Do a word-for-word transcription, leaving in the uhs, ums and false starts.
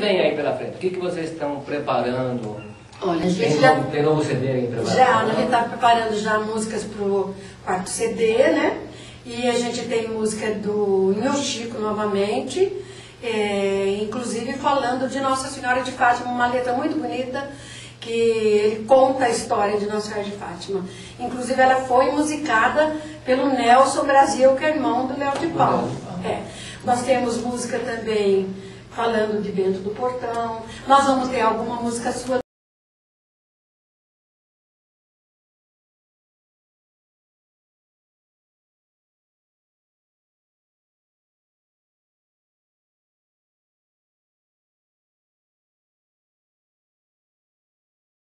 vem aí pela frente? O que, que vocês estão preparando? Olha, a gente tem, já... novo, tem novo C D aí preparado? Já, a gente está preparando já músicas para o quarto C D, né? E a gente tem música do Inhochico novamente, é, inclusive falando de Nossa Senhora de Fátima, uma letra muito bonita, que ele conta a história de Nossa Senhora de Fátima. Inclusive ela foi musicada pelo Nelson Brasil, que é irmão do Léo de Paulo. É. Nós temos música também falando de Bento do Portão. Nós vamos ter alguma música sua